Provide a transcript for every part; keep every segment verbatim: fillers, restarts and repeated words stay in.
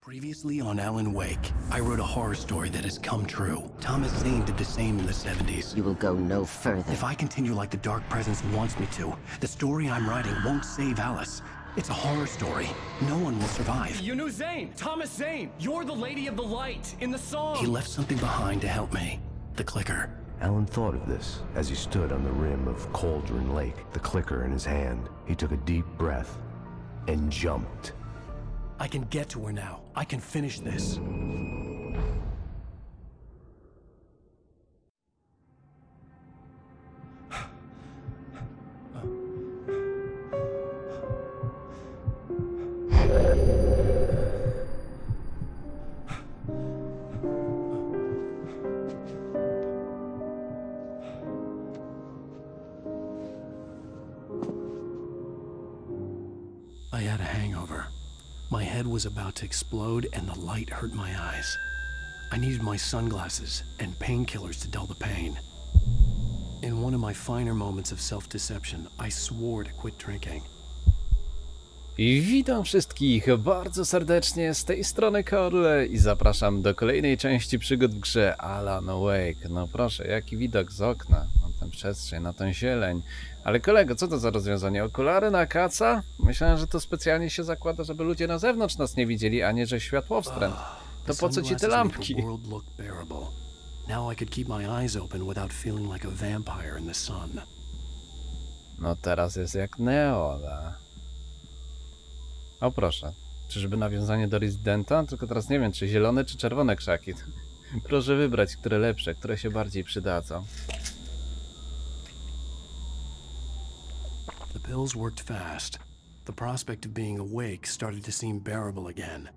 Previously on Alan Wake, I wrote a horror story that has come true. Thomas Zane did the same in the seventies. You will go no further. If I continue like the Dark Presence wants me to, the story I'm writing won't save Alice. It's a horror story. No one will survive. You knew Zane! Thomas Zane! You're the Lady of the Light in the song! He left something behind to help me. The clicker. Alan thought of this as he stood on the rim of Cauldron Lake, the clicker in his hand. He took a deep breath and jumped. I can get to her now. I can finish this. I had a hangover. My head was about to explode and the light hurt my eyes. I needed my sunglasses and painkillers to dull the pain. In one of my finer moments of self-deception, I swore to quit drinking. I witam wszystkich bardzo serdecznie, z tej strony Korle i zapraszam do kolejnej części przygód w grze Alan Wake. No proszę, jaki widok z okna, na tę przestrzeń, na tę zieleń. Ale kolego, co to za rozwiązanie? Okulary na kaca? Myślałem, że to specjalnie się zakłada, żeby ludzie na zewnątrz nas nie widzieli, a nie, że światłowstręt. To po co ci te lampki? No teraz jest jak Neo, da. O proszę, czyżby nawiązanie do Residenta? Tylko teraz nie wiem, czy zielone, czy czerwone krzaki. Proszę wybrać, które lepsze, które się bardziej przydadzą. The pills worked fast. The prospect of being awake started to seem bearable again.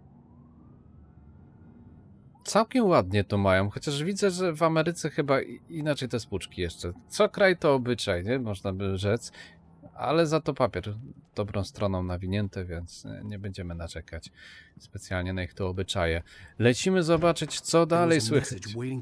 Całkiem ładnie to mają, chociaż widzę, że w Ameryce chyba inaczej te spłuczki jeszcze. Co kraj to obyczaj, nie? Można by rzec. Ale za to papier dobrą stroną nawinięty, więc nie będziemy narzekać specjalnie na ich to obyczaje. Lecimy zobaczyć, co dalej słychać.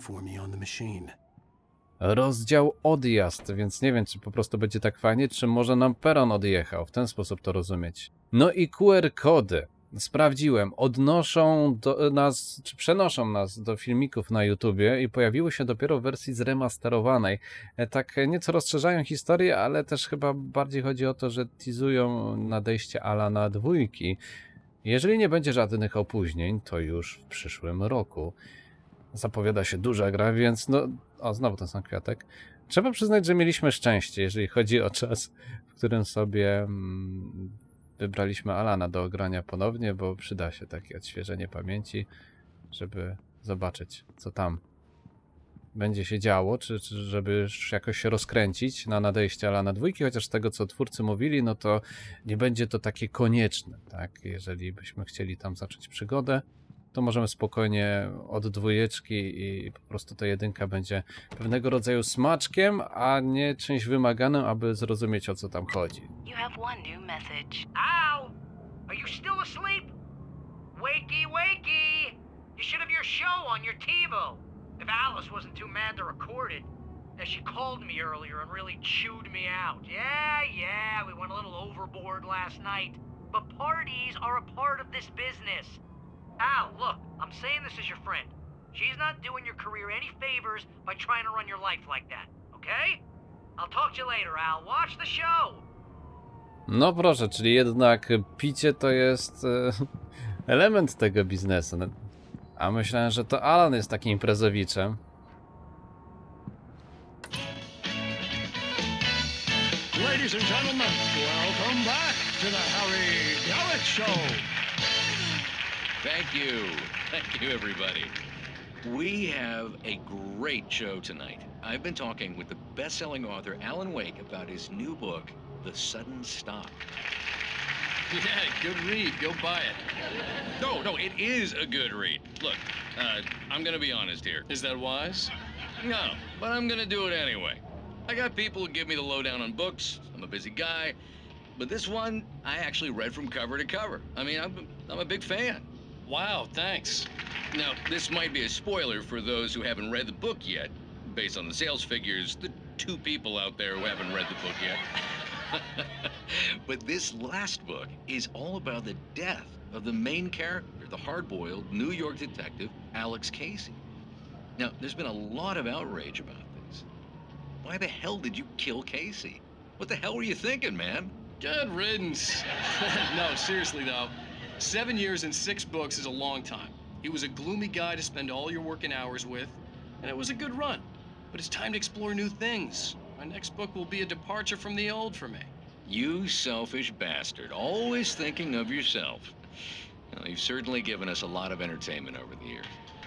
Rozdział odjazd, więc nie wiem, czy po prostu będzie tak fajnie, czy może nam peron odjechał. W ten sposób to rozumieć. No i Q R kody. Sprawdziłem, odnoszą do nas, czy przenoszą nas do filmików na YouTubie i pojawiły się dopiero w wersji zremasterowanej. Tak nieco rozszerzają historię, ale też chyba bardziej chodzi o to, że teasują nadejście Alana dwójki. Jeżeli nie będzie żadnych opóźnień, to już w przyszłym roku. Zapowiada się duża gra, więc no... O, znowu ten sam kwiatek. Trzeba przyznać, że mieliśmy szczęście, jeżeli chodzi o czas, w którym sobie... Mm, wybraliśmy Alana do ogrania ponownie, bo przyda się takie odświeżenie pamięci, żeby zobaczyć, co tam będzie się działo, czy, czy żeby jakoś się rozkręcić na nadejście Alana dwójki, chociaż z tego, co twórcy mówili, no to nie będzie to takie konieczne, tak? Jeżeli byśmy chcieli tam zacząć przygodę, to możemy spokojnie od dwójeczki i po prostu ta jedynka będzie pewnego rodzaju smaczkiem, a nie czymś wymaganym, aby zrozumieć, o co tam chodzi. You have one new message. Al! Are you still asleep? Wakey, wakey! You should have your show on your TiVo. If Alice wasn't too mad to record it. As she called me earlier and really chewed me out. Yeah, yeah, we went a little overboard last night. But parties are a part of this business. Al, look, I'm saying this as your friend. She's not doing your career any favors by trying to run your life like that, okay? I'll talk to you later, Al. Watch the show! No proszę, czyli jednak picie to jest e, element tego biznesu. A myślałem, że to Alan jest takim imprezowiczem. Ladies and gentlemen, welcome back to the Harry Gallic Show. Thank you. Thank you, everybody. We have a great show tonight. I've been talking with the best-selling author Alan Wake about his new book, The Sudden Stop. Yeah, good read. Go buy it. No, no, it is a good read. Look, uh, I'm gonna be honest here. Is that wise? No, but I'm gonna do it anyway. I got people who give me the lowdown on books. I'm a busy guy. But this one, I actually read from cover to cover. I mean, I'm, I'm a big fan. Wow, thanks. Now, this might be a spoiler for those who haven't read the book yet. Based on the sales figures, the two people out there who haven't read the book yet. But this last book is all about the death of the main character, the hard-boiled New York detective, Alex Casey. Now, there's been a lot of outrage about this. Why the hell did you kill Casey? What the hell were you thinking, man? Good riddance. No, seriously though, seven years and six books is a long time. He was a gloomy guy to spend all your working hours with, and it was a good run. But it's time to explore new things. My next book will be a departure from the old for me. You selfish bastard, always thinking of yourself. Well, you've certainly given us a lot of entertainment over the years.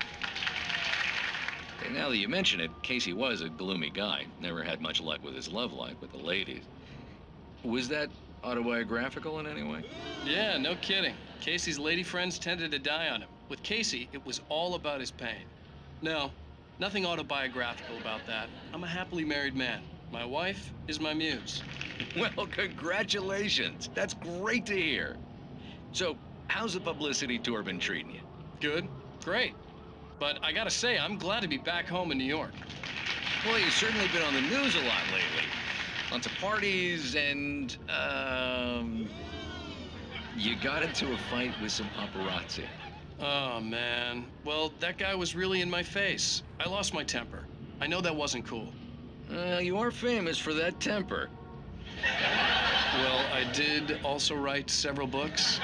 And now that you mention it, Casey was a gloomy guy. Never had much luck with his love life with the ladies. Was that autobiographical in any way? Yeah, no kidding. Casey's lady friends tended to die on him. With Casey, it was all about his pain. No, nothing autobiographical about that. I'm a happily married man. My wife is my muse. Well, congratulations. That's great to hear. So, how's the publicity tour been treating you? Good, great. But I gotta say, I'm glad to be back home in New York. Well, you've certainly been on the news a lot lately. Lots of parties and, um... you got into a fight with some paparazzi. Oh, man. Well, that guy was really in my face. I lost my temper. I know that wasn't cool. Uh, you are famous for that temper. Well, I did also write several books.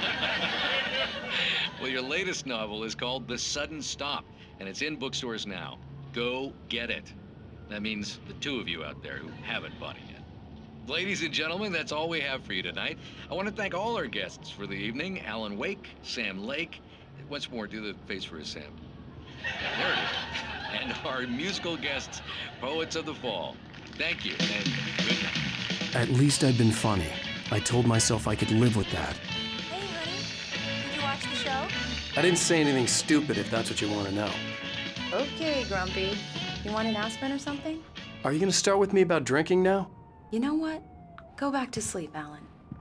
Well, your latest novel is called The Sudden Stop, and it's in bookstores now. Go get it. That means the two of you out there who haven't bought it yet. Ladies and gentlemen, that's all we have for you tonight. I want to thank all our guests for the evening. Alan Wake, Sam Lake. Once more, do the face for a Sam. There it is. And our musical guests, Poets of the Fall. Thank you, and good night. At least I'd been funny. I told myself I could live with that. Hey, honey. Did you watch the show? I didn't say anything stupid, if that's what you want to know. Okay, Grumpy. You want an aspirin or something? Are you going to start with me about drinking now? You know what? Go back to sleep, Alan.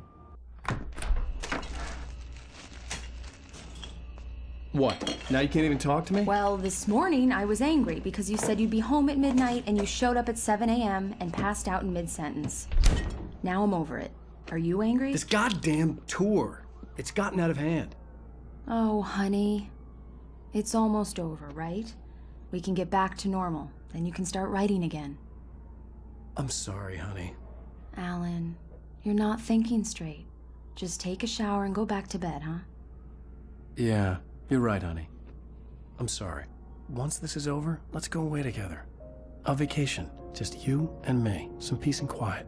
What? Now you can't even talk to me? Well, this morning I was angry because you said you'd be home at midnight and you showed up at seven A M and passed out in mid-sentence. Now I'm over it. Are you angry? This goddamn tour. It's gotten out of hand. Oh, honey. It's almost over, right? We can get back to normal. Then you can start writing again. I'm sorry, honey. Alan, you're not thinking straight. Just take a shower and go back to bed, huh? Yeah, you're right, honey. I'm sorry. Once this is over, let's go away together. A vacation. Just you and me. Some peace and quiet.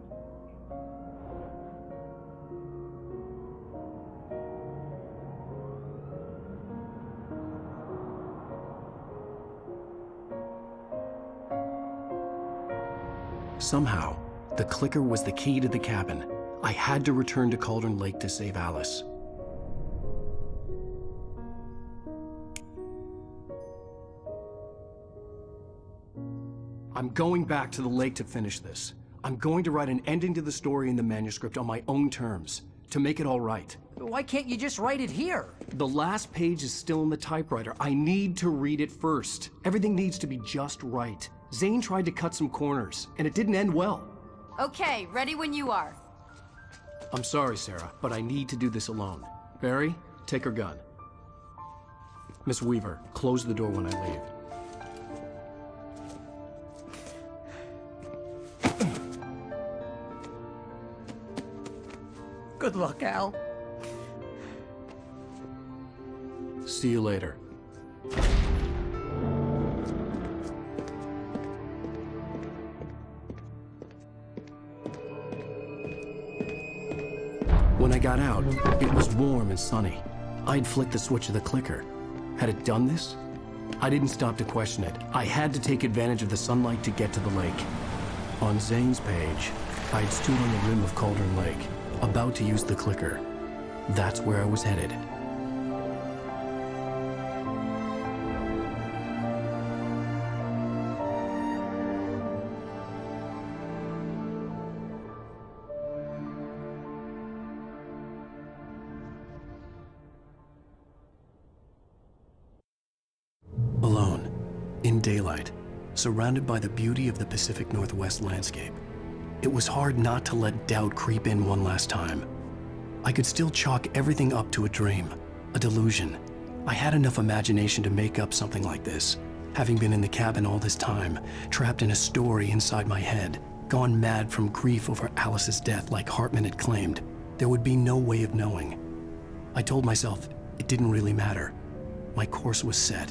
Somehow, the clicker was the key to the cabin. I had to return to Cauldron Lake to save Alice. I'm going back to the lake to finish this. I'm going to write an ending to the story in the manuscript on my own terms, to make it all right. Why can't you just write it here? The last page is still in the typewriter. I need to read it first. Everything needs to be just right. Zane tried to cut some corners, and it didn't end well. Okay, ready when you are. I'm sorry, Sarah, but I need to do this alone. Barry, take her gun. Miss Weaver, close the door when I leave. Good luck, Al. See you later. When I got out, it was warm and sunny. I'd flicked the switch of the clicker. Had it done this? I didn't stop to question it. I had to take advantage of the sunlight to get to the lake. On Zane's page, I'd stood on the rim of Cauldron Lake, about to use the clicker. That's where I was headed. Alone, in daylight, surrounded by the beauty of the Pacific Northwest landscape. it was hard not to let doubt creep in one last time. I could still chalk everything up to a dream, a delusion. I had enough imagination to make up something like this, having been in the cabin all this time, trapped in a story inside my head, gone mad from grief over Alice's death like Hartman had claimed. There would be no way of knowing. I told myself it didn't really matter. My course was set.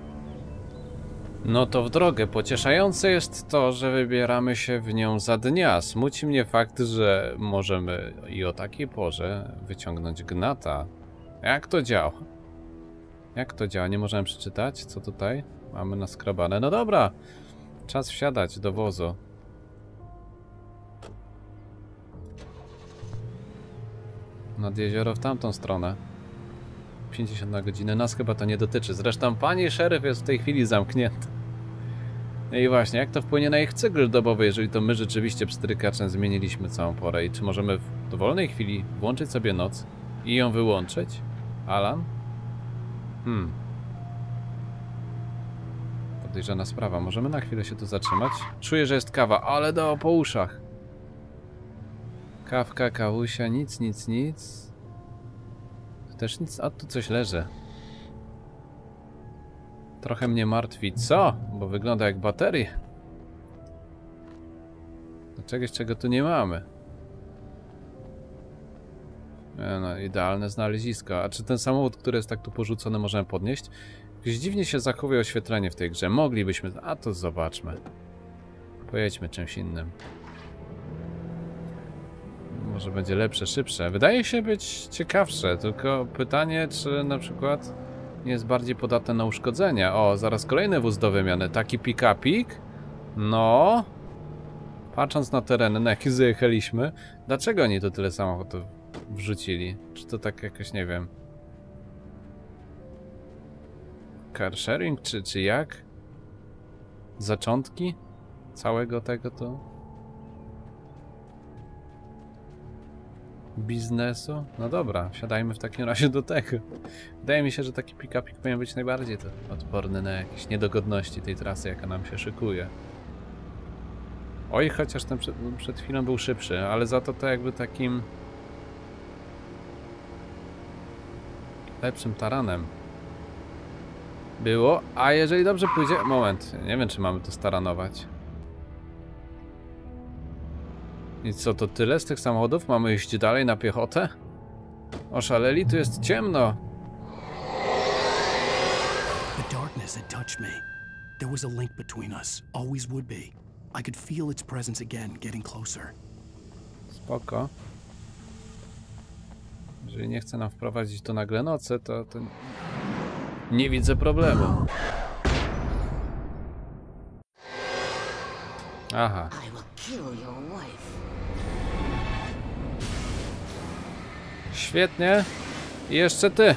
No to w drogę. Pocieszające jest to, że wybieramy się w nią za dnia. Smuci mnie fakt, że możemy i o takiej porze wyciągnąć gnata. Jak to działa? Jak to działa? Nie możemy przeczytać? Co tutaj mamy naskrobane? No dobra, czas wsiadać do wozu. Nad jezioro w tamtą stronę. pięćdziesiąt na godzinę. Nas chyba to nie dotyczy. Zresztą pani szeryf jest w tej chwili zamknięty. I właśnie, jak to wpłynie na ich cykl dobowy, jeżeli to my rzeczywiście pstrykaczem zmieniliśmy całą porę? I czy możemy w dowolnej chwili włączyć sobie noc i ją wyłączyć? Alan? Hmm. Podejrzana sprawa. Możemy na chwilę się tu zatrzymać? Czuję, że jest kawa, ale do po uszach. Kawka, kawusia, nic, nic, nic. Tu też nic, a tu coś leży. Trochę mnie martwi. Co? Bo wygląda jak baterie. Do czegoś, czego tu nie mamy. No, idealne znalezisko. A czy ten samochód, który jest tak tu porzucony, możemy podnieść? Jakoś dziwnie się zachowuje oświetlenie w tej grze. Moglibyśmy... A to zobaczmy. Pojedźmy czymś innym. Może będzie lepsze, szybsze. Wydaje się być ciekawsze, tylko pytanie, czy na przykład nie jest bardziej podatne na uszkodzenia. O, zaraz kolejny wóz do wymiany. Taki pick-upik? No. Patrząc na tereny, na jakie zajechaliśmy, dlaczego oni to tyle samochodów wrzucili? Czy to tak jakoś, nie wiem... Car sharing, czy, czy jak? Zaczątki całego tego to... biznesu? No dobra, wsiadajmy w takim razie do tego. Wydaje mi się, że taki pick-upik powinien być najbardziej to odporny na jakieś niedogodności tej trasy, jaka nam się szykuje. Oj, chociaż ten przed, przed chwilą był szybszy, ale za to to jakby takim lepszym taranem było. A jeżeli dobrze pójdzie... Moment, nie wiem, czy mamy to staranować. I co, to tyle z tych samochodów? Mamy iść dalej na piechotę? Oszaleli, tu jest ciemno. The darkness had touched me. There was a link between us, always would be. I could feel its presence again, getting closer. Spoko. Jeżeli nie chce nam wprowadzić tu nagle nocy, to, to nie widzę problemu. Aha. Świetnie. I jeszcze ty.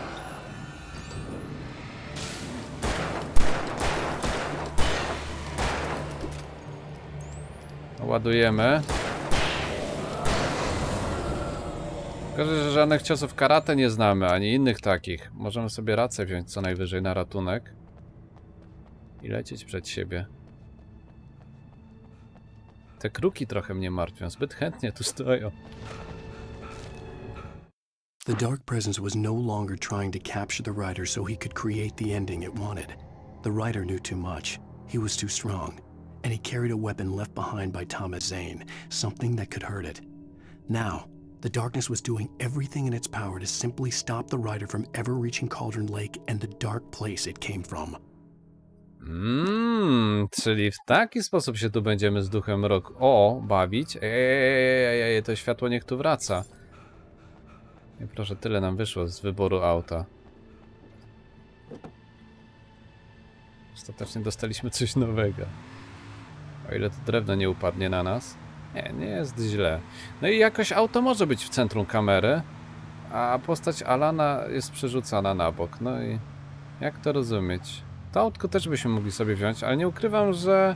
Ładujemy. Tylko, że żadnych ciosów karate nie znamy, ani innych takich. Możemy sobie rację wziąć co najwyżej na ratunek. I lecieć przed siebie. Te kruki trochę mnie martwią. Zbyt chętnie tu stoją. The dark presence was no longer trying to capture the writer so he could create the ending it wanted. The writer knew too much. He was too strong. And he carried a weapon left behind by Thomas Zane, something that could hurt it. Now, the darkness was doing everything in its power to simply stop the writer from ever reaching Cauldron Lake and the dark place it came from. Mmm, czyli w taki sposób się tu będziemy z duchem roku... O, bawić. Ej, ej, ej, to światło niech tu wraca. I proszę, tyle nam wyszło z wyboru auta. Ostatecznie dostaliśmy coś nowego. O ile to drewno nie upadnie na nas. Nie, nie jest źle. No i jakoś auto może być w centrum kamery, a postać Alana jest przerzucana na bok. No i jak to rozumieć? To autko też byśmy mogli sobie wziąć, ale nie ukrywam, że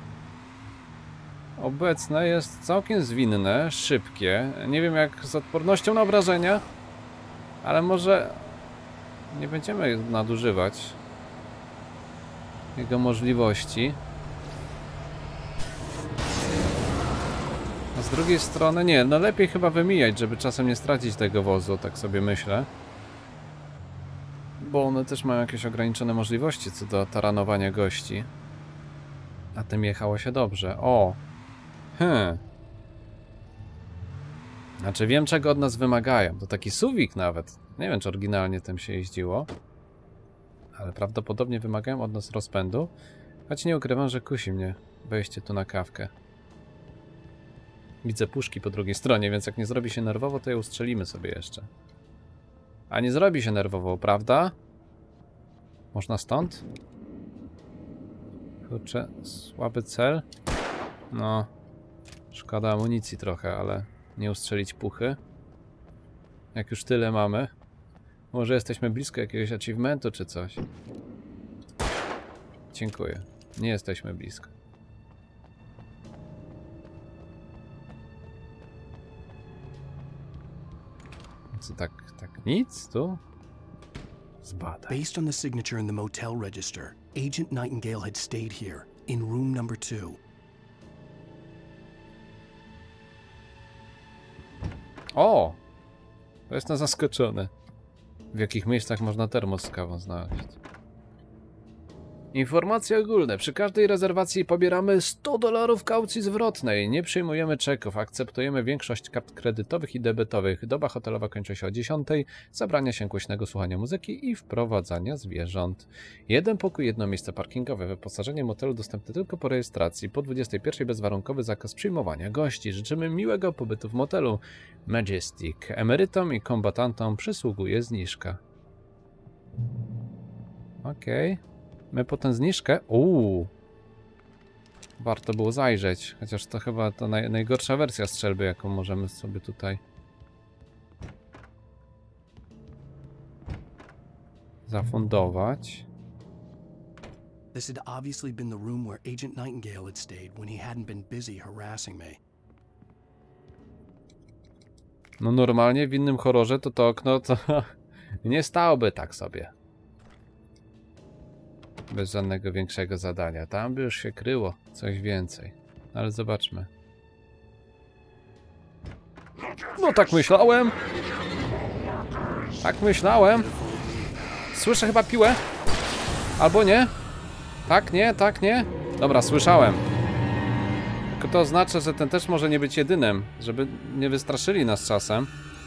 obecne jest całkiem zwinne, szybkie. Nie wiem jak z odpornością na obrażenia, ale może nie będziemy nadużywać jego możliwości. A z drugiej strony nie, no lepiej chyba wymijać, żeby czasem nie stracić tego wozu, tak sobie myślę. Bo one też mają jakieś ograniczone możliwości co do taranowania gości. A tym jechało się dobrze. O! Hmm. Znaczy wiem, czego od nas wymagają. To taki suwik nawet. Nie wiem, czy oryginalnie tym się jeździło. Ale prawdopodobnie wymagają od nas rozpędu. Choć nie ukrywam, że kusi mnie wejście tu na kawkę. Widzę puszki po drugiej stronie, więc jak nie zrobi się nerwowo, to je ustrzelimy sobie jeszcze. A nie zrobi się nerwowo, prawda? Można stąd? Kurczę, słaby cel. No, szkoda amunicji trochę, ale nie ustrzelić puchy. Jak już tyle mamy. Może jesteśmy blisko jakiegoś achievementu czy coś. Dziękuję. Nie jesteśmy blisko. Co tak, tak nic tu? Zbadaj. Based on the signature in the motel register, Agent Nightingale had stayed here, in room number two. O! To jestem zaskoczony. W jakich miejscach można termos z kawą znaleźć. Informacje ogólne. Przy każdej rezerwacji pobieramy sto dolarów kaucji zwrotnej. Nie przyjmujemy czeków. Akceptujemy większość kart kredytowych i debetowych. Doba hotelowa kończy się o dziesiątej. Zabrania się głośnego słuchania muzyki i wprowadzania zwierząt. Jeden pokój, jedno miejsce parkingowe. Wyposażenie motelu dostępne tylko po rejestracji. Po dwudziestej pierwszej bezwarunkowy zakaz przyjmowania gości. Życzymy miłego pobytu w motelu. Majestic. Emerytom i kombatantom przysługuje zniżka. Okej. Okay. My potem zniżkę. Uuu. Warto było zajrzeć. Chociaż to chyba to naj, najgorsza wersja strzelby, jaką możemy sobie tutaj zafundować. This had obviously been the room where Agent Nightingale had stayed when he hadn't been busy harassing me. No normalnie w innym horrorze to to okno to nie stałoby tak sobie. Bez żadnego większego zadania. Tam by już się kryło coś więcej. Ale zobaczmy. No tak myślałem. Tak myślałem. Słyszę chyba piłę. Albo nie. Tak, nie, tak, nie. Dobra, słyszałem. Tylko to oznacza, że ten też może nie być jedynym. Żeby nie wystraszyli nas czasem.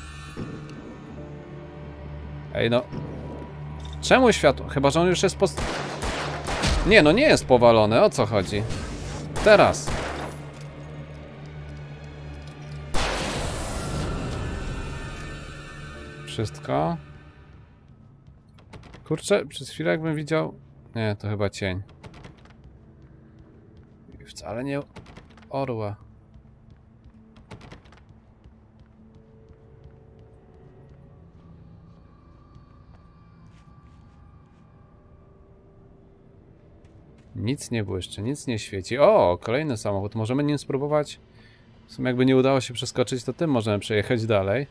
Ej no. Czemu światło? Chyba, że on już jest post... Nie, no nie jest powalony, o co chodzi? Teraz. Wszystko. Kurczę, przez chwilę jakbym widział... Nie, to chyba cień. I wcale nie orła. Nic nie błyszczy, nic nie świeci. O, kolejny samochód. Możemy nim spróbować. W sumie jakby nie udało się przeskoczyć, to tym możemy przejechać dalej.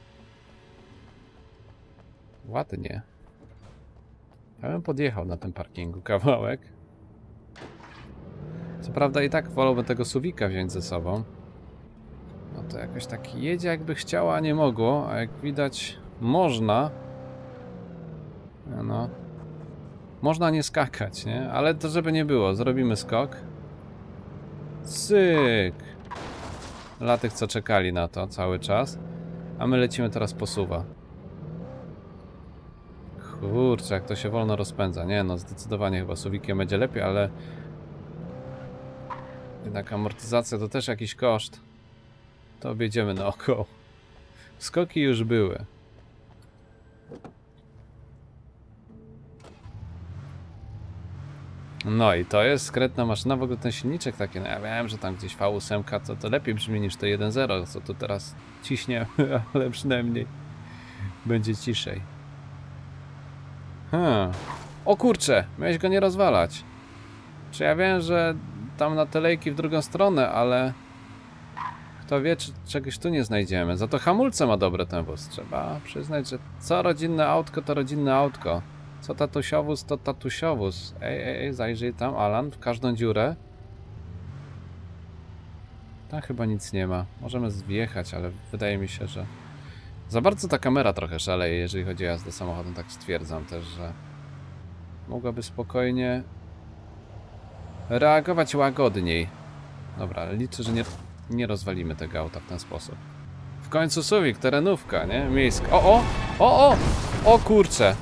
Ładnie. Ja bym podjechał na tym parkingu kawałek. Co prawda i tak wolałbym tego suwika wziąć ze sobą. No to jakoś tak jedzie jakby chciała, a nie mogło. A jak widać można. No. Można nie skakać, nie? Ale to żeby nie było, zrobimy skok. Cyk! Dla tych, co czekali na to cały czas. A my lecimy teraz po suwa. Kurczę, jak to się wolno rozpędza. Nie no, zdecydowanie chyba suwikiem będzie lepiej, ale... Jednak amortyzacja to też jakiś koszt. To objedziemy naokoło. Skoki już były. No i to jest skretna maszyna, w ogóle ten silniczek taki, no ja wiem, że tam gdzieś V osiem to, to lepiej brzmi niż to jeden zero, co tu teraz ciśnie, ale przynajmniej będzie ciszej. Hmm. O kurczę, miałeś go nie rozwalać. Czy ja wiem, że tam na te lejki w drugą stronę, ale kto wie, czy czegoś tu nie znajdziemy. Za to hamulce ma dobre ten wóz. Trzeba przyznać, że co rodzinne autko, to rodzinne autko. Co tatusiowóz, to tatusiowóz. Ej, ej, ej, zajrzyj tam, Alan, w każdą dziurę. Tam chyba nic nie ma. Możemy zjechać, ale wydaje mi się, że... Za bardzo ta kamera trochę szaleje, jeżeli chodzi o jazdę samochodem, tak stwierdzam też, że... Mogłaby spokojnie... reagować łagodniej. Dobra, ale liczę, że nie, nie rozwalimy tego auta w ten sposób. W końcu suwik, terenówka, nie? Miejska. O, o! O, o! O kurczę!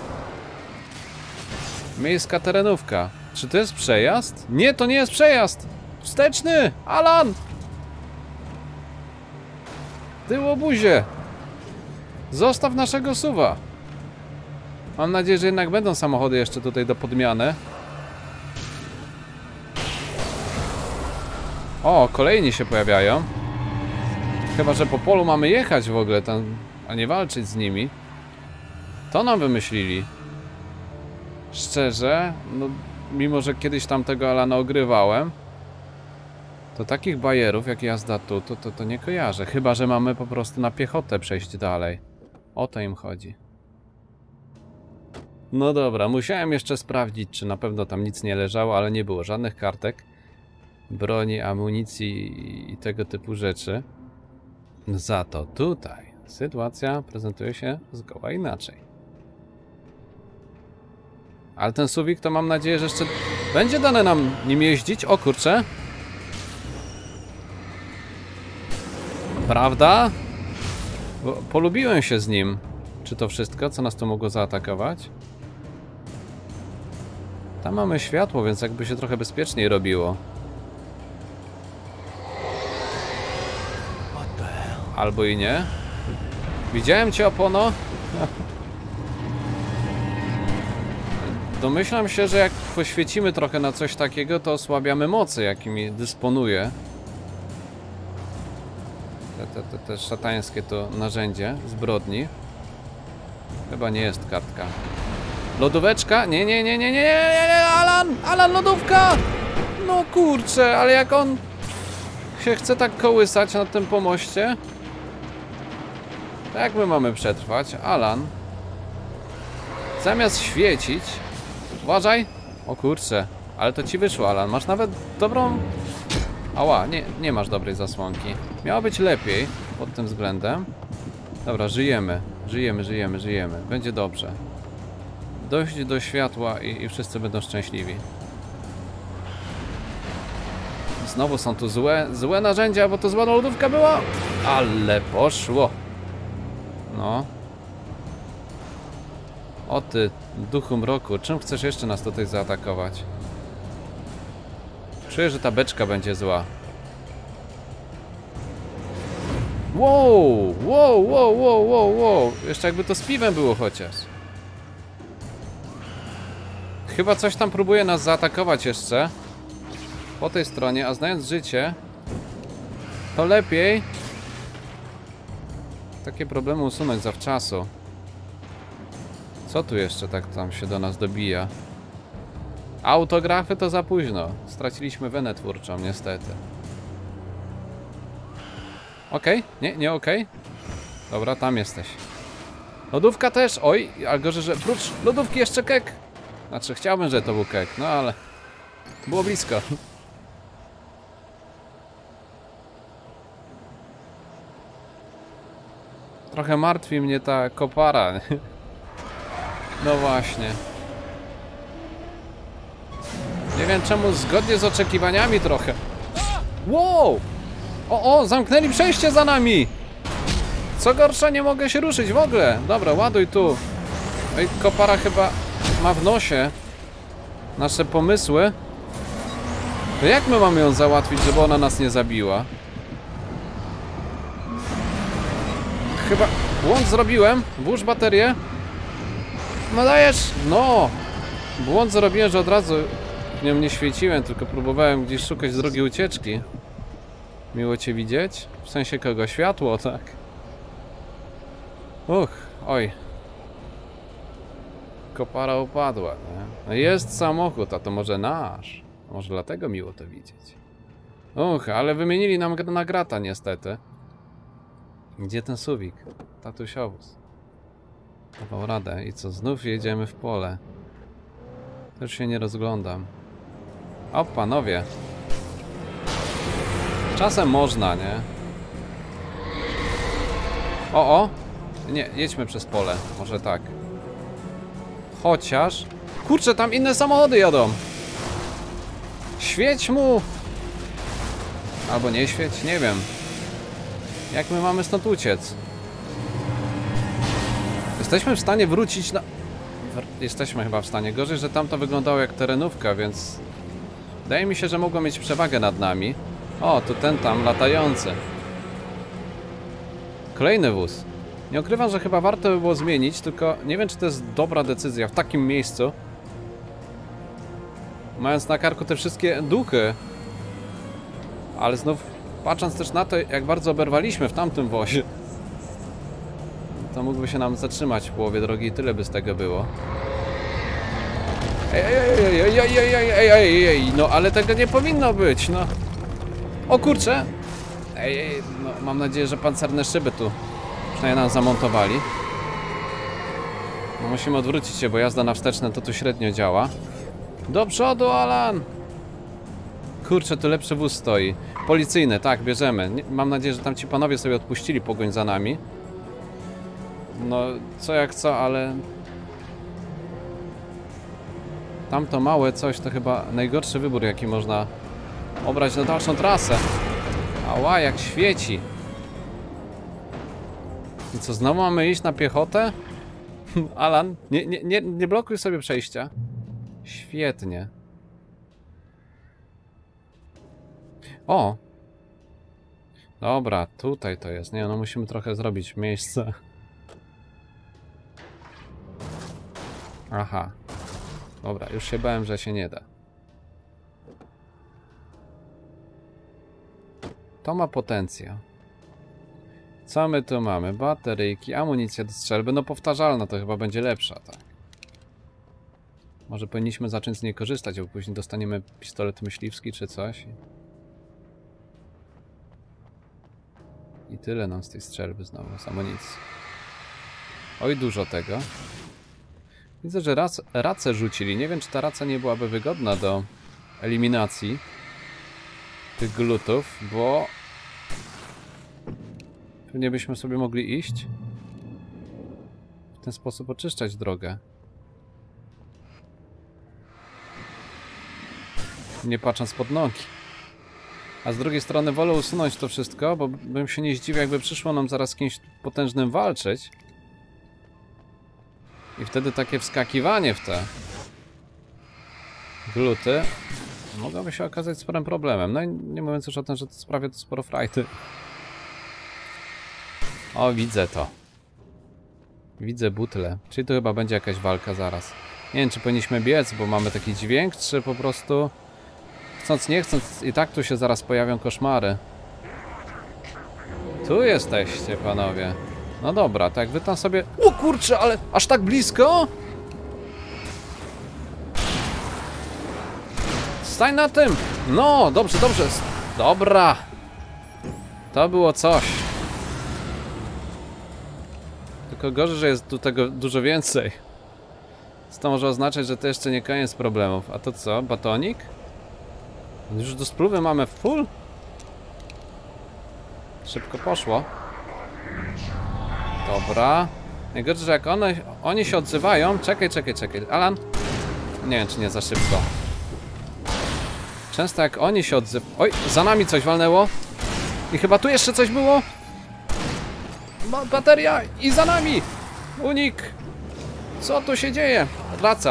Miejska terenówka. Czy to jest przejazd? Nie, to nie jest przejazd! Wsteczny! Alan! Ty łobuzie! Zostaw naszego suwa! Mam nadzieję, że jednak będą samochody jeszcze tutaj do podmiany. O, kolejni się pojawiają. Chyba że po polu mamy jechać w ogóle tam, a nie walczyć z nimi. To nam wymyślili. Szczerze, no mimo że kiedyś tam tego Alana ogrywałem, to takich bajerów jak jazda tu, to, to, to nie kojarzę. Chyba że mamy po prostu na piechotę przejść dalej. O to im chodzi. No dobra, musiałem jeszcze sprawdzić, czy na pewno tam nic nie leżało, ale nie było żadnych kartek, broni, amunicji i tego typu rzeczy. Za to tutaj sytuacja prezentuje się zgoła inaczej. Ale ten suwik to mam nadzieję, że jeszcze będzie dane nam nim jeździć. O kurczę. Prawda? Bo polubiłem się z nim. Czy to wszystko, co nas tu mogło zaatakować? Tam mamy światło, więc jakby się trochę bezpieczniej robiło. Albo i nie. Widziałem cię, Opono. Domyślam się, że jak poświecimy trochę na coś takiego, to osłabiamy mocy, jakimi dysponuje te, te, te, te szatańskie to narzędzie zbrodni. Chyba nie jest kartka. Lodóweczka? Nie, nie, nie, nie, nie, nie, nie, Alan! Alan, lodówka! No kurczę, ale jak on się chce tak kołysać na tym pomoście, to jak my mamy przetrwać? Alan, zamiast świecić... Uważaj! O kurczę, ale to ci wyszło, Alan. Masz nawet dobrą... Ała, nie, nie masz dobrej zasłonki. Miało być lepiej pod tym względem. Dobra, żyjemy. Żyjemy, żyjemy, żyjemy. Będzie dobrze. Dojść do światła i, i wszyscy będą szczęśliwi. Znowu są tu złe, złe narzędzia, bo to zła lodówka była. Ale poszło. No. O ty, duchu mroku, czym chcesz jeszcze nas tutaj zaatakować? Czuję, że ta beczka będzie zła. Wow, wow, wow, wow, wow, wow. Jeszcze jakby to z piwem było chociaż. Chyba coś tam próbuje nas zaatakować jeszcze. Po tej stronie, a znając życie, to lepiej takie problemy usunąć zawczasu. Co tu jeszcze tak tam się do nas dobija? Autografy to za późno. Straciliśmy wenę twórczą, niestety. Okej, okay. nie, nie okej. Okay. Dobra, tam jesteś. Lodówka też, oj, a gorzej, że prócz lodówki jeszcze kek. Znaczy, chciałbym, że to był kek, no ale było blisko. Trochę martwi mnie ta kopara. No właśnie. Nie wiem czemu, zgodnie z oczekiwaniami trochę. Wow! O, o, zamknęli przejście za nami! Co gorsza, nie mogę się ruszyć w ogóle. Dobra, ładuj tu. No i kopara chyba ma w nosie nasze pomysły. To jak my mamy ją załatwić, żeby ona nas nie zabiła? Chyba błąd zrobiłem. Włóż baterię. No dajesz! No! Błąd zrobiłem, że od razu w nią nie świeciłem, tylko próbowałem gdzieś szukać drogi ucieczki. Miło cię widzieć. W sensie kogo? Światło, tak? Uch, oj. Kopara upadła, nie? No jest samochód, a to może nasz. Może dlatego miło to widzieć. Uch, ale wymienili nam na grata niestety. Gdzie ten suwik? Tatusiowóz. Dawał radę. I co? Znów jedziemy w pole. Też się nie rozglądam. O, panowie. Czasem można, nie? O, o! Nie, jedźmy przez pole. Może tak. Chociaż... Kurczę, tam inne samochody jadą! Świeć mu! Albo nie świeć, nie wiem. Jak my mamy stąd uciec? Jesteśmy w stanie wrócić na... Jesteśmy chyba w stanie. Gorzej, że tam to wyglądało jak terenówka, więc... Wydaje mi się, że mogą mieć przewagę nad nami. O, tu ten tam, latający. Kolejny wóz. Nie ukrywam, że chyba warto by było zmienić, tylko nie wiem, czy to jest dobra decyzja w takim miejscu. Mając na karku te wszystkie duchy. Ale znów, patrząc też na to, jak bardzo oberwaliśmy w tamtym wozie, to mógłby się nam zatrzymać w połowie drogi i tyle by z tego było. Ej, ej, ej, ej, ej, ej, ej, ej, ej, no ale tego nie powinno być, no. O kurczę! Ej, ej, no mam nadzieję, że pancerne szyby tu przynajmniej nam zamontowali. No musimy odwrócić się, bo jazda na wsteczne to tu średnio działa. Do przodu, Alan! Kurczę, tu lepszy wóz stoi. Policyjny, tak, bierzemy. Nie, mam nadzieję, że tam ci panowie sobie odpuścili pogoń za nami. No, co jak co, ale... Tamto małe coś to chyba najgorszy wybór, jaki można obrać na dalszą trasę. Ała, jak świeci. I co, znowu mamy iść na piechotę? Alan, nie, nie, nie, nie blokuj sobie przejścia. Świetnie. O! Dobra, tutaj to jest. Nie, no musimy trochę zrobić miejsce. Aha. Dobra, już się bałem, że się nie da. To ma potencjał. Co my tu mamy? Bateryjki, amunicja do strzelby. No powtarzalna to chyba będzie lepsza, tak. Może powinniśmy zacząć z niej korzystać, bo później dostaniemy pistolet myśliwski czy coś. I tyle nam z tej strzelby znowu, z amunicji. Oj, dużo tego. Widzę, że rac, racę rzucili. Nie wiem, czy ta raca nie byłaby wygodna do eliminacji tych glutów, bo pewnie byśmy sobie mogli iść w ten sposób oczyszczać drogę. Nie patrząc pod nogi. A z drugiej strony wolę usunąć to wszystko, bo bym się nie zdziwił, jakby przyszło nam zaraz z kimś potężnym walczyć. I wtedy takie wskakiwanie w te gluty mogłoby się okazać sporym problemem. No i nie mówiąc już o tym, że to sprawia to sporo frajdy. O, widzę to. Widzę butle. Czyli to chyba będzie jakaś walka zaraz. Nie wiem, czy powinniśmy biec, bo mamy taki dźwięk, czy po prostu chcąc nie chcąc i tak tu się zaraz pojawią koszmary. Tu jesteście, panowie. No dobra, tak wy tam sobie... O kurczę, ale aż tak blisko? Stań na tym! No, dobrze, dobrze. Dobra. To było coś. Tylko gorzej, że jest tu tego dużo więcej. Co to może oznaczać, że to jeszcze nie koniec problemów. A to co? Batonik? Już do spluwy mamy full? Szybko poszło. Dobra. Najgorzej, że jak one, oni się odzywają... Czekaj, czekaj, czekaj. Alan? Nie wiem, czy nie za szybko. Często jak oni się odzywają... Oj, za nami coś walnęło. I chyba tu jeszcze coś było. Ma bateria i za nami. Unik. Co tu się dzieje? Raca.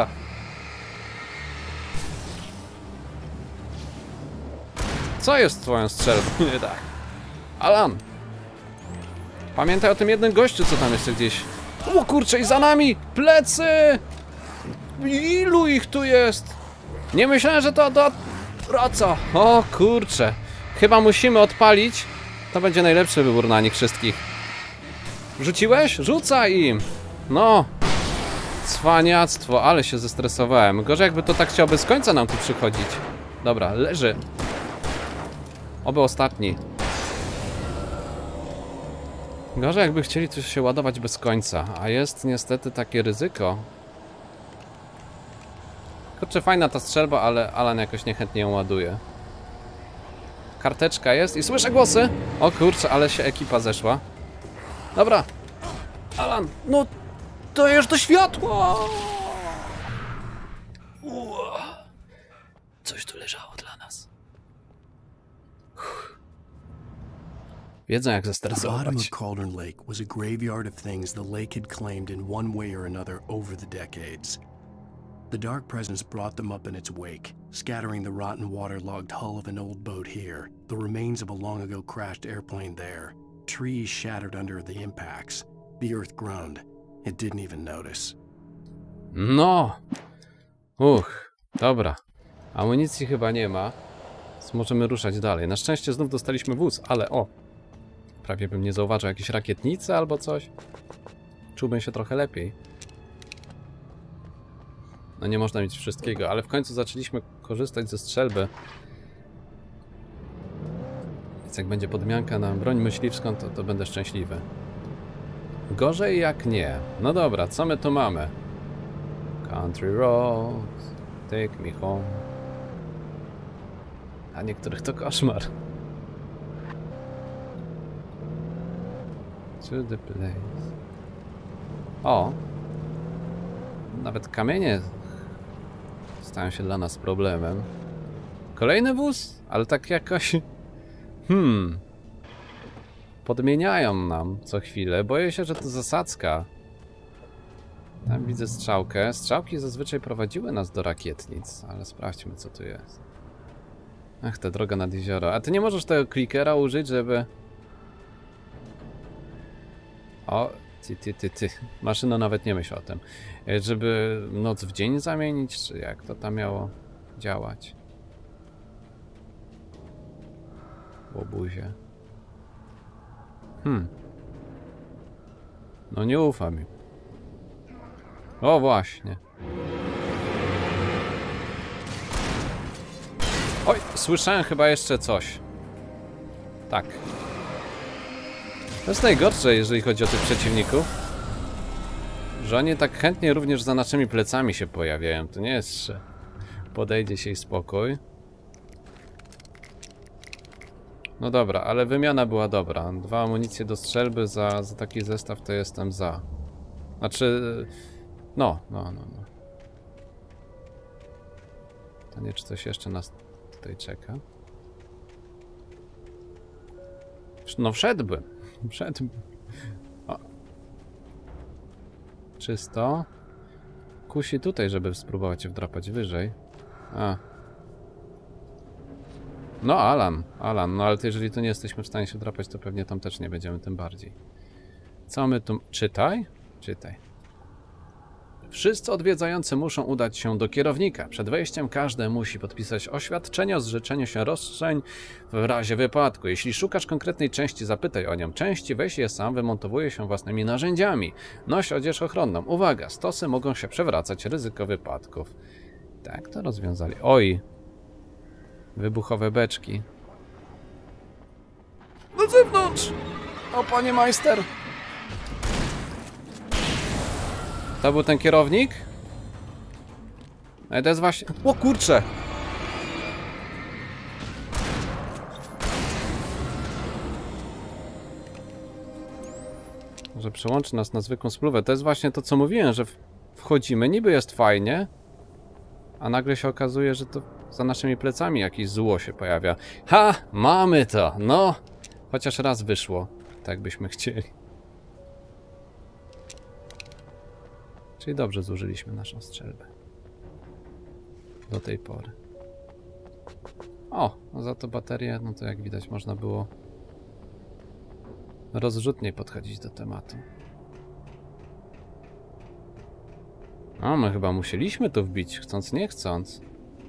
Co jest z twoją strzelbą? Nie tak. Alan. Pamiętaj o tym jednym gościu, co tam jeszcze gdzieś... O kurczę, i za nami! Plecy! Ilu ich tu jest? Nie myślałem, że to... to... Raca! O kurczę. Chyba musimy odpalić. To będzie najlepszy wybór na nich wszystkich. Rzuciłeś? Rzucaj im! No. Cwaniactwo, ale się zestresowałem. Gorzej jakby to tak chciał bez końca nam tu przychodzić. Dobra, leży. Oby ostatni. Gorzej jakby chcieli coś się ładować bez końca, a jest niestety takie ryzyko. Kurczę, fajna ta strzelba, ale Alan jakoś niechętnie ją ładuje. karteczka jest i słyszę głosy. O kurczę, ale się ekipa zeszła. Dobra. Alan, no to już do światła. Coś tu leżało dla nas. Uff. Wiedzą jak The bottom of zestresować. Cauldron Lake was a graveyard of things the lake had claimed in one way or another over the decades. The Dark Presence brought them up in its wake, scattering the rotten waterlogged hull of an old boat here, the remains of a long ago crashed airplane there, trees shattered under the impacts. The earth groaned. It didn't even notice. No. Uch, dobra. Amunicji chyba nie ma, więc możemy ruszać dalej. Na szczęście znów dostaliśmy wóz, ale o! Prawie bym nie zauważył jakieś rakietnice albo coś. Czułbym się trochę lepiej. No nie można mieć wszystkiego, ale w końcu zaczęliśmy korzystać ze strzelby. Więc jak będzie podmianka na broń myśliwską, to, to będę szczęśliwy. Gorzej jak nie. No dobra, co my tu mamy? Country roads, take me home. A niektórych to koszmar. To the place. O! Nawet kamienie stają się dla nas problemem. Kolejny wóz? Ale tak jakoś... Hmm... Podmieniają nam co chwilę. Boję się, że to zasadzka. Tam widzę strzałkę. Strzałki zazwyczaj prowadziły nas do rakietnic, ale sprawdźmy co tu jest. Ach, ta droga nad jezioro. A ty nie możesz tego klikera użyć, żeby... O, ty, ty, ty, ty. Maszyna nawet nie myśl o tym. Żeby noc w dzień zamienić, czy jak to tam miało działać? Łobuzie. Hmm. No nie ufam mi. O właśnie. Oj, słyszałem chyba jeszcze coś. Tak. To jest najgorsze, jeżeli chodzi o tych przeciwników. Że oni tak chętnie również za naszymi plecami się pojawiają. To nie jest, że podejdzie się i spokój. No dobra, ale wymiana była dobra. Dwa amunicje do strzelby za, za taki zestaw to jestem za. Znaczy... No, no, no, no. To nie, czy coś jeszcze nas tutaj czeka? No wszedłbym. Wszedłbym. O. Czysto. Kusi tutaj, żeby spróbować się wdrapać wyżej. A. No Alan, Alan, no ale to jeżeli tu nie jesteśmy w stanie się wdrapać, to pewnie tam też nie będziemy, tym bardziej. Co my tu... Czytaj? Czytaj. Wszyscy odwiedzający muszą udać się do kierownika. Przed wejściem każdy musi podpisać oświadczenie o zrzeczeniu się roszczeń w razie wypadku. Jeśli szukasz konkretnej części, zapytaj o nią. Części weź je sam, wymontowuje się własnymi narzędziami. Noś odzież ochronną. Uwaga, stosy mogą się przewracać, ryzyko wypadków. Tak to rozwiązali. Oj! Wybuchowe beczki. Na zewnątrz! O, panie majster! To był ten kierownik? No i to jest właśnie... O kurczę! Może przełączy nas na zwykłą spluwę. To jest właśnie to, co mówiłem, że wchodzimy, niby jest fajnie, a nagle się okazuje, że to za naszymi plecami jakieś zło się pojawia. Ha! Mamy to! No! Chociaż raz wyszło. Tak byśmy chcieli. Czyli dobrze zużyliśmy naszą strzelbę. Do tej pory. O! No za to baterię, no to jak widać można było rozrzutniej podchodzić do tematu. A my chyba musieliśmy to wbić, chcąc nie chcąc.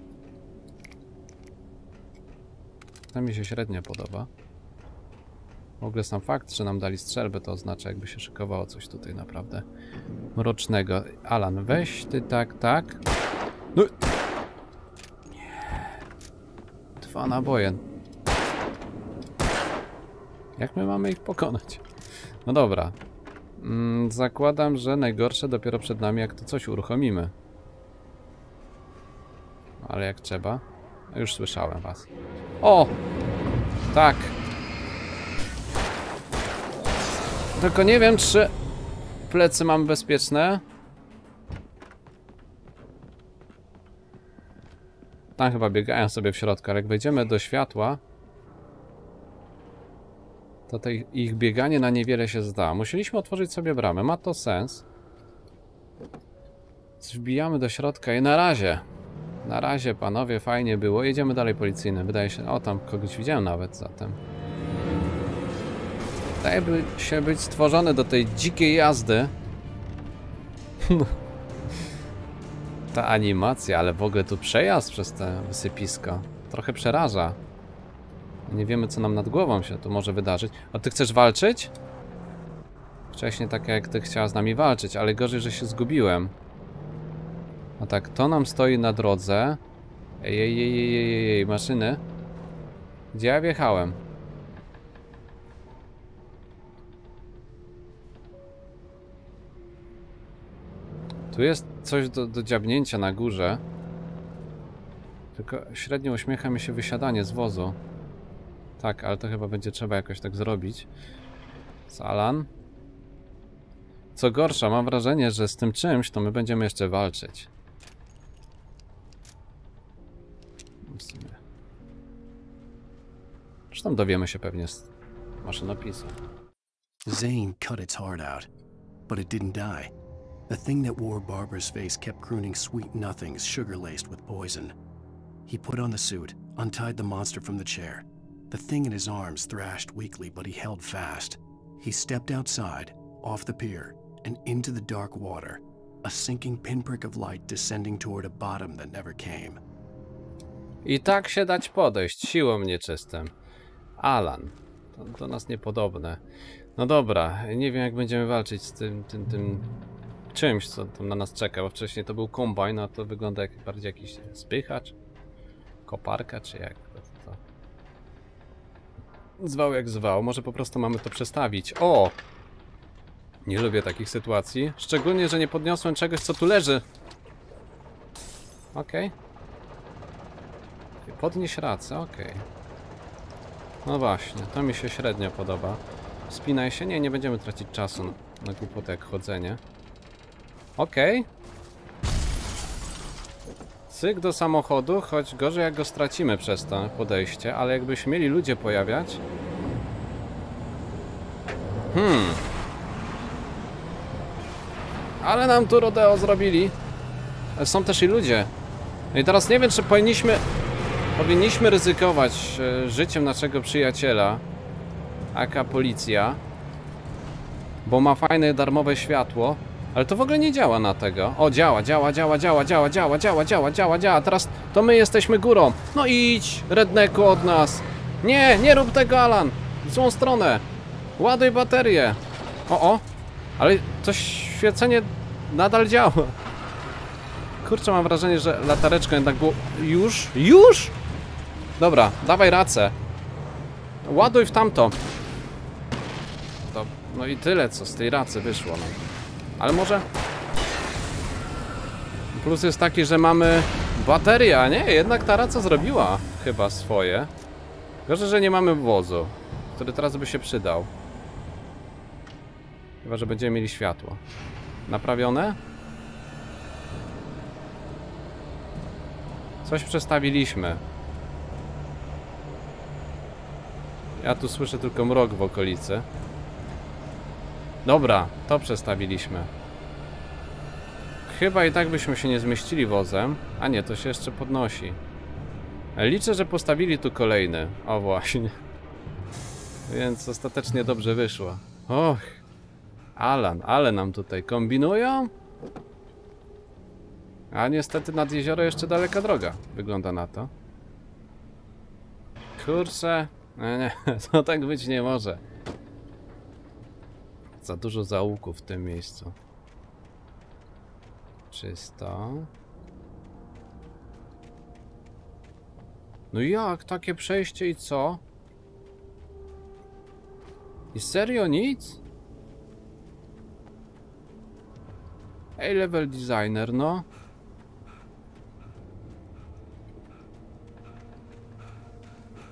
To mi się średnio podoba. W ogóle sam fakt, że nam dali strzelbę, to oznacza, jakby się szykowało coś tutaj naprawdę mrocznego. Alan, weź ty tak, tak. No. Nie. Dwa naboje. Jak my mamy ich pokonać? No dobra. Mm, zakładam, że najgorsze dopiero przed nami, jak to coś uruchomimy. Ale jak trzeba. Już słyszałem was. O! Tak. Tylko nie wiem, czy plecy mam bezpieczne. Tam chyba biegają sobie w środku, ale jak wejdziemy do światła, to te ich bieganie na niewiele się zda. Musieliśmy otworzyć sobie bramę, ma to sens. Wbijamy do środka i na razie. Na razie, panowie, fajnie było. Jedziemy dalej policyjne. Wydaje się... O, tam kogoś widziałem nawet zatem. Wydaje się być stworzony do tej dzikiej jazdy. Ta animacja, ale w ogóle tu przejazd przez te wysypisko trochę przeraża. Nie wiemy, co nam nad głową się tu może wydarzyć. A ty chcesz walczyć? Wcześniej tak jak ty chciała z nami walczyć, ale gorzej, że się zgubiłem. A tak, to nam stoi na drodze. Ej, ej, ej, ej, ej, ej, maszyny. Gdzie ja wjechałem? Tu jest coś do, do dziabnięcia na górze. Tylko średnio uśmiecha mi się wysiadanie z wozu. Tak, ale to chyba będzie trzeba jakoś tak zrobić. Alan. Co gorsza, mam wrażenie, że z tym czymś to my będziemy jeszcze walczyć. W sumie. Zresztą dowiemy się pewnie z maszynopisu. Zane cut its heart out, but it didn't die. The thing that wore Barbara's face kept crooning sweet nothings sugar-laced with poison. He put on the suit, untied the monster from the chair. The thing in his arms thrashed weakly, but he held fast. He stepped outside, off the pier, and into the dark water, a sinking pinprick of light descending toward a bottom that never came. I tak się dać podejść, siłą nieczystym. Alan, to do nas niepodobne. No dobra, nie wiem jak będziemy walczyć z tym, tym, tym czymś, co tam na nas czeka, bo wcześniej to był kombajn, a to wygląda jak bardziej jakiś spychacz, koparka, czy jak to, to. Zwał jak zwał, może po prostu mamy to przestawić. O! Nie lubię takich sytuacji, szczególnie, że nie podniosłem czegoś, co tu leży. Okej. Okay. Podnieś racę, okej. Okay. No właśnie, to mi się średnio podoba. Wspinaj się, nie, nie będziemy tracić czasu na, na głupotę jak chodzenie. Okej. Okay. Cyk do samochodu, choć gorzej jak go stracimy przez to podejście, ale jakby się mieli ludzie pojawiać. Hmm. Ale nam tu rodeo zrobili. Są też i ludzie. No i teraz nie wiem, czy powinniśmy... Powinniśmy ryzykować e, życiem naszego przyjaciela, aka policja, bo ma fajne darmowe światło, ale to w ogóle nie działa na tego. O, działa, działa, działa, działa, działa, działa, działa, działa, działa, działa. Teraz to my jesteśmy górą. No idź, redneku, od nas. Nie, nie rób tego, Alan. W złą stronę. Ładuj baterię. O, o. Ale to świecenie nadal działa. Kurczę, mam wrażenie, że latareczką jednak było... Już? Już? Dobra, dawaj racę. Ładuj w tamto. To, no i tyle, co z tej racy wyszło. No. Ale może... Plus jest taki, że mamy baterię, a nie? Jednak ta raca zrobiła chyba swoje. Gorzej, że nie mamy wozu, który teraz by się przydał. Chyba, że będziemy mieli światło. Naprawione? Coś przestawiliśmy. Ja tu słyszę tylko mrok w okolicy. Dobra, to przestawiliśmy. Chyba i tak byśmy się nie zmieścili wozem. A nie, to się jeszcze podnosi. Liczę, że postawili tu kolejny. O właśnie. Więc ostatecznie dobrze wyszło. Och. Alan, ale nam tutaj kombinują? A niestety nad jezioro jeszcze daleka droga. Wygląda na to. Kurczę. Nie, nie, to tak być nie może. Za dużo zaułków w tym miejscu. Czysto. No jak? Takie przejście i co? I serio nic? Ej, level designer, no.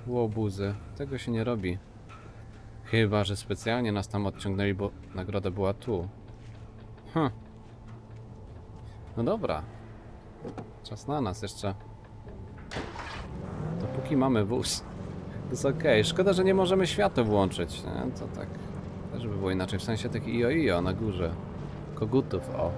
łobuzy. Tego się nie robi. Chyba że specjalnie nas tam odciągnęli, bo nagroda była tu. Hm. No dobra. Czas na nas jeszcze. Dopóki mamy wóz. To jest okej. Okay. Szkoda, że nie możemy światła włączyć. Nie? To tak. Też by było inaczej. W sensie taki ijo ijo na górze. Kogutów, o.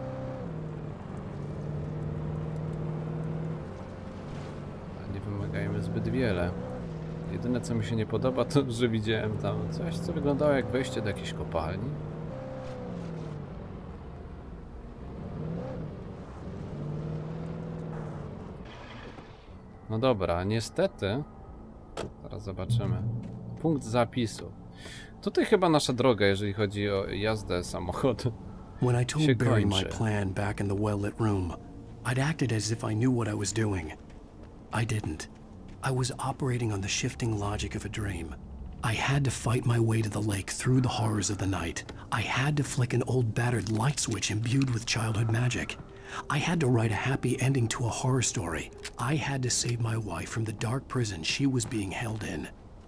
Nie wymagajmy zbyt wiele. Jedyne co mi się nie podoba to, że widziałem tam coś, co wyglądało jak wejście do jakiejś kopalni. No dobra, niestety. Teraz zobaczymy. Punkt zapisu. Tutaj chyba nasza droga, jeżeli chodzi o jazdę samochodem. When I się told Barry my kończy. plan back in the well-lit room, I'd acted as if I knew what I was doing. I didn't. I was operating on the shifting logic of a dream. I had to fight my way to the lake through the horrors of the night. I had to flick an old battered light switch imbued with childhood magic. I had to write a happy ending to a horror story. I had to save my wife from the dark prison she was being held in.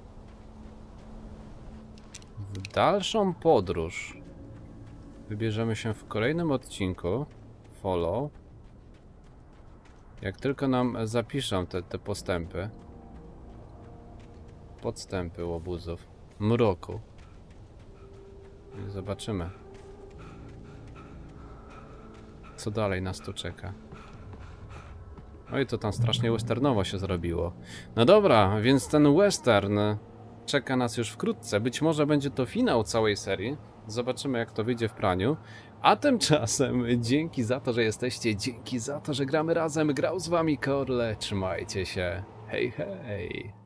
W dalszą podróż wybierzemy się w kolejnym odcinku. Follow. Jak tylko nam zapiszą te, te postępy. Podstępy łobuzów. Mroku. I zobaczymy. Co dalej nas tu czeka. Oj, to tam strasznie westernowo się zrobiło. No dobra, więc ten western czeka nas już wkrótce. Być może będzie to finał całej serii. Zobaczymy, jak to wyjdzie w praniu. A tymczasem dzięki za to, że jesteście. Dzięki za to, że gramy razem. Grał z wami Korle. Trzymajcie się. Hej, hej.